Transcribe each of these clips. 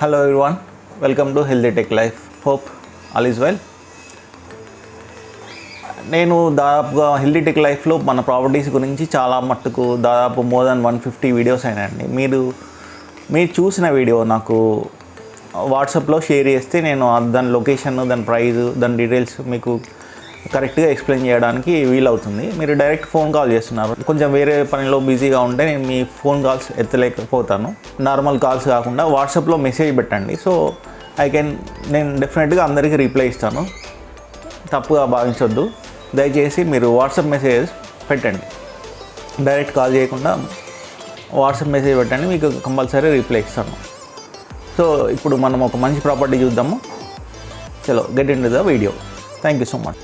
Hello everyone, welcome to Healthy Tech Life. Hope all is well. నేను దాదాపుగా healthy tech లైఫ్లో మన ప్రాపర్టీస్ గురించి చాలా మట్టుకు దాదాపు మోర్ దాన్ 150 వీడియోస్ అయినాయండి. మీరు చూసిన వీడియో నాకు వాట్సాప్లో షేర్ చేస్తే నేను దాని లొకేషన్, దాని ప్రైస్, దాని డీటెయిల్స్ మీకు కరెక్ట్గా ఎక్స్ప్లెయిన్ చేయడానికి వీలవుతుంది. మీరు డైరెక్ట్ ఫోన్ కాల్ చేస్తున్నారు, కొంచెం వేరే పనిలో బిజీగా ఉంటే నేను మీ ఫోన్ కాల్స్ ఎత్తలేకపోతాను. నార్మల్ కాల్స్ కాకుండా వాట్సాప్లో మెసేజ్ పెట్టండి. సో నేను డెఫినెట్గా అందరికీ రిప్లై ఇస్తాను, తప్పుగా భావించొద్దు. దయచేసి మీరు వాట్సాప్ మెసేజ్ పెట్టండి, డైరెక్ట్ కాల్ చేయకుండా వాట్సాప్ మెసేజ్ పెట్టండి, మీకు కంపల్సరీ రిప్లై ఇస్తాను. సో ఇప్పుడు మనం ఒక మంచి ప్రాపర్టీ చూద్దాము. చలో get in to the video. Thank you so much.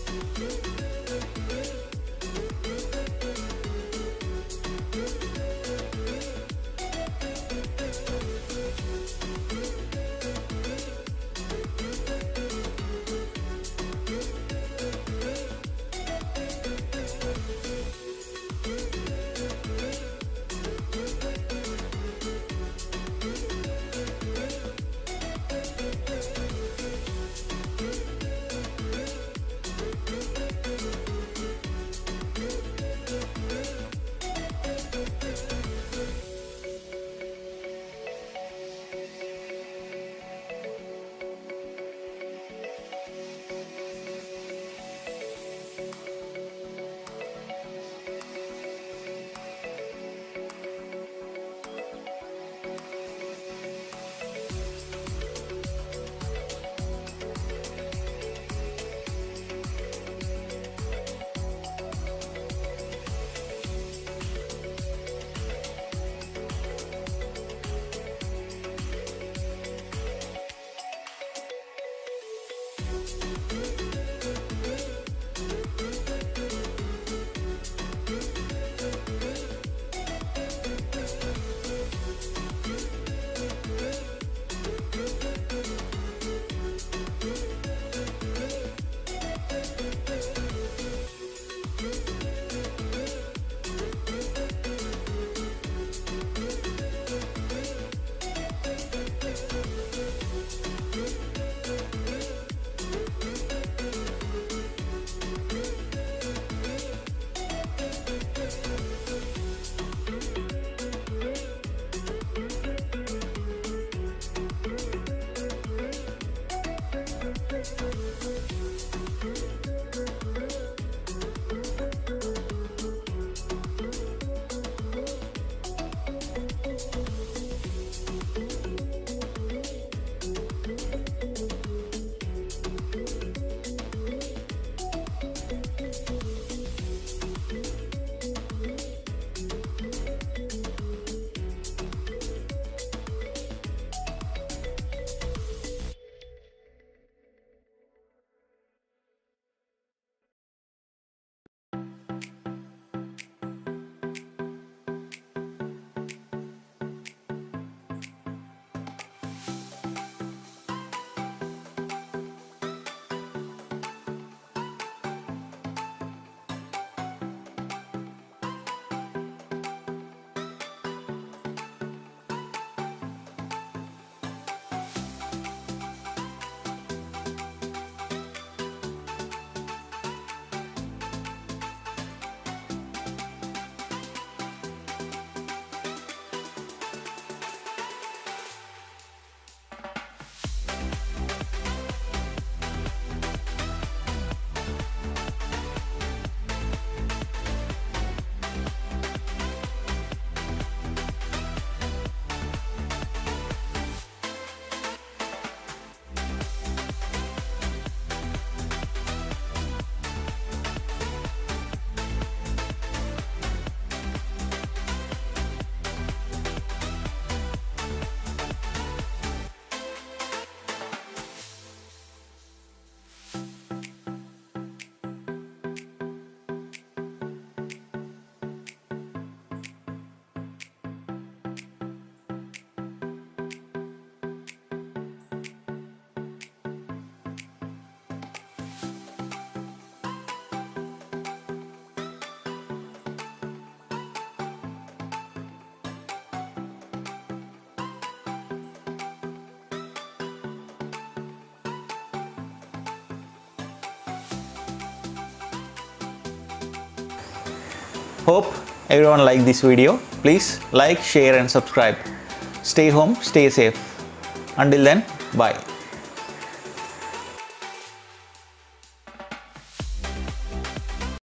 Hope everyone liked this video. Please like, share and subscribe. Stay home, stay safe. Until then, bye.